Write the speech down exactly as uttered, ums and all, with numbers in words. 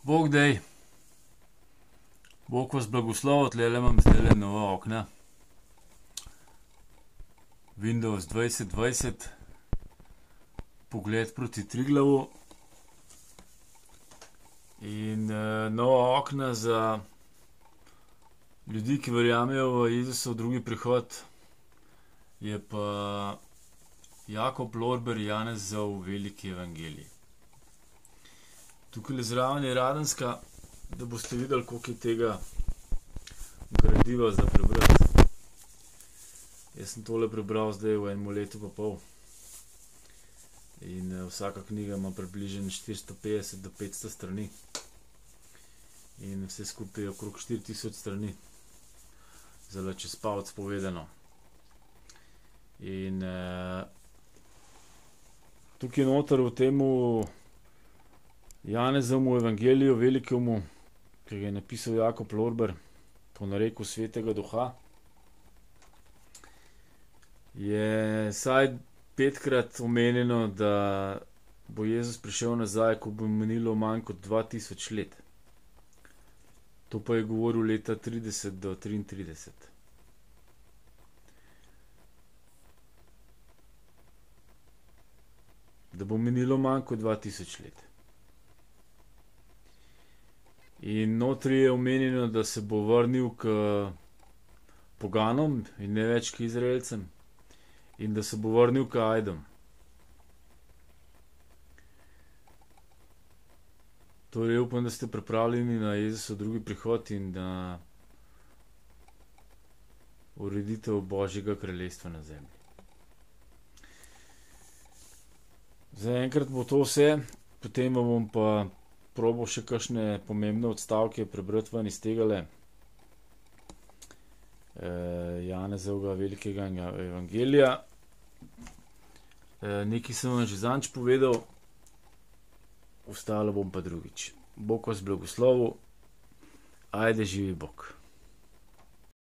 Bog dej, Bog vas blagoslovi, tlele imam zdajle nova okna. Windows dvajset dvajset, pogled proti Triglavu in uh, nova okna za ljudi, ki verjamejo v Jezusov drugi prihod, je pa Jakob Lorber Janezov veliki evangelij. Tukaj zraven je Radenska, da boste videli, koliko je tega gradiva za prebrati. Jaz sem tole prebral zdaj v enem letu pa pol. In vsaka knjiga ima približno štiristo petdeset do petsto strani. In vse skupaj je okrog štiri tisoč strani. Zelo čez palec povedano. In eh, tukaj noter v temu Janezovemu evangeliju, velikemu, ki ga je napisal Jakob Lorber po nareku Svetega Duha, je vsaj petkrat omenjeno, da bo Jezus prišel nazaj, ko bo minilo manj kot dva tisoč let. To pa je govoril leta trideset do triintrideset. Da bo minilo manj kot dva tisoč let. In notri je omenjeno, da se bo vrnil k poganom in ne več k Izraelcem. In da se bo vrnil k Ajdom. Torej upam, da ste pripravljeni na Jezusov drugi prihod in na ureditev Božjega kraljestva na zemlji. Zaenkrat bo to vse, potem bom pa probal še kakšne pomembne odstavke prebrati ven iz tegale eh, Janezovega velikega evangelija. Eh, nekaj sem vam že zanč povedal, ostalo bom pa drugič. Bog vas blagoslovil, ajde živi Bog.